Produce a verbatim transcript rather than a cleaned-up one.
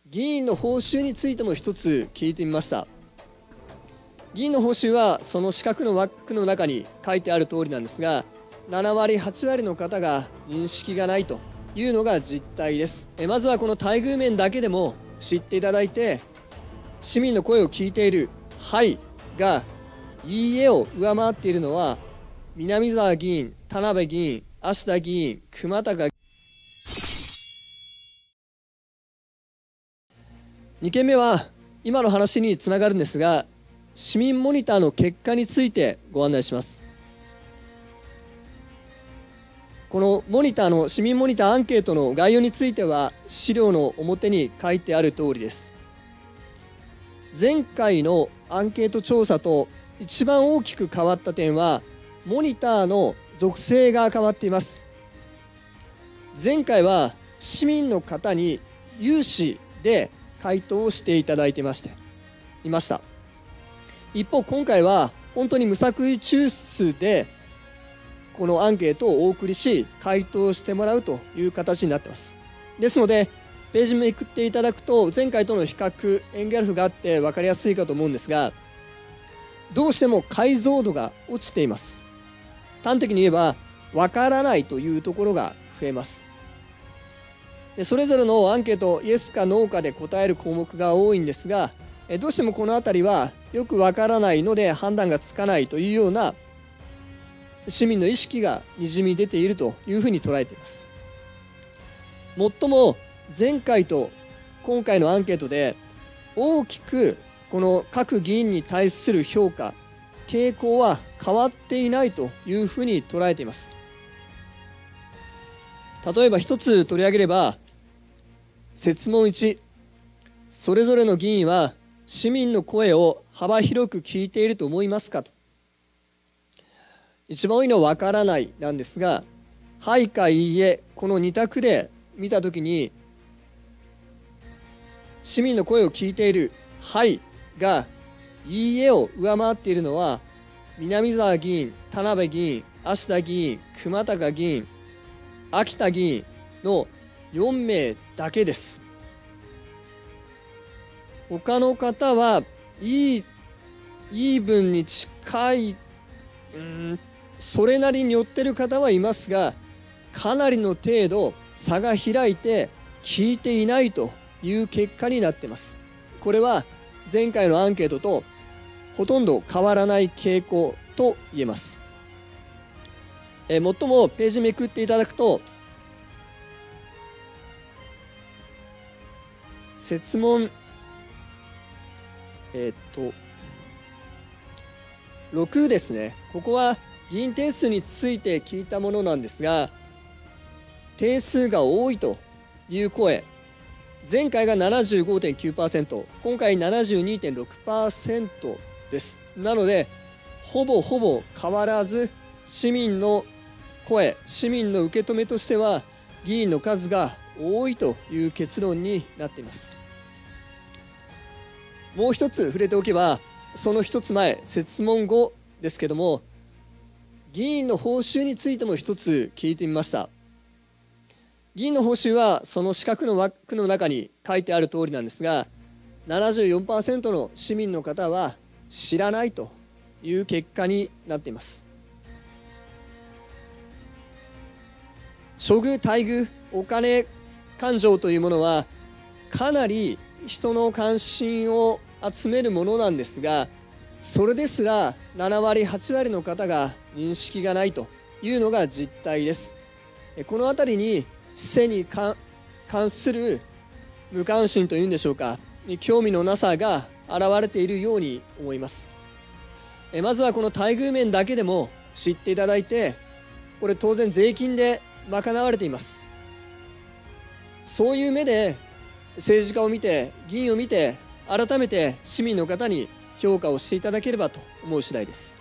議員の報酬についても一つ聞いてみました。議員の報酬はその四角の枠の中に書いてある通りなんですが、ななわりはちわりの方が認識がないというのが実態です。えまずはこの待遇面だけでも知っていただいて、市民の声を聞いている「はい」が「いいえ」を上回っているのは南沢議員、田辺議員、芦田議員、熊高議員。にけんめは今の話につながるんですが、市民モニターの結果についてご案内します。このモニターの市民モニターアンケートの概要については資料の表に書いてある通りです。前回のアンケート調査と一番大きく変わった点はモニターの属性が変わっています。前回は市民の方に有志で回答をしていただいてましていました。一方今回は本当に無作為抽出でこのアンケートをお送りし回答してもらうという形になっています。ですのでページめくっていただくと前回との比較円グラフがあって分かりやすいかと思うんですが、どうしても解像度が落ちています。端的に言えば分からないというところが増えます。でそれぞれのアンケートイエスかノーかで答える項目が多いんですが、どうしてもこの辺りはよく分からないので判断がつかないというような市民の意識がにじみ出ているというふうに捉えています。もっとも前回と今回のアンケートで大きくこの各議員に対する評価傾向は変わっていないというふうに捉えています。例えば一つ取り上げれば設問いち、それぞれの議員は市民の声を幅広く聞いていると思いますかと。一番多いのは分からないなんですが、はいかいいえ、このに択で見たときに市民の声を聞いているはいがいいえを上回っているのは南沢議員、田辺議員、芦田議員、熊高議員、秋田議員のよんめいだけです。他の方はいいイーブンに近い、うん、それなりに寄ってる方はいますが、かなりの程度差が開いて聞いていないという結果になっています。これは前回のアンケートとほとんど変わらない傾向と言えます。えもっともページめくっていただくと設問えー、っとろくですね。ここは議員定数について聞いたものなんですが、定数が多いという声、前回が ななじゅうごてんきゅうパーセント、今回 ななじゅうにてんろくパーセント です。なのでほぼほぼ変わらず市民の声、市民の受け止めとしては議員の数が多いという結論になっています。もう一つ触れておけば、その一つ前、設問後ですけども、議員の報酬についても一つ聞いてみました。議員の報酬はその四角の枠の中に書いてある通りなんですが、ななじゅうよんパーセント の市民の方は知らないという結果になっています。処遇、待遇、お金感情というものはかなり人の関心を集めるものなんですが、それですらななわりはちわりの方が認識がないというのが実態です。このあたりに市政に関する無関心というんでしょうか、興味のなさが現れているように思います。まずはこの待遇面だけでも知っていただいて、これ当然税金で賄われています。そういう目で政治家を見て議員を見て改めて市民の方に評価をしていただければと思う次第です。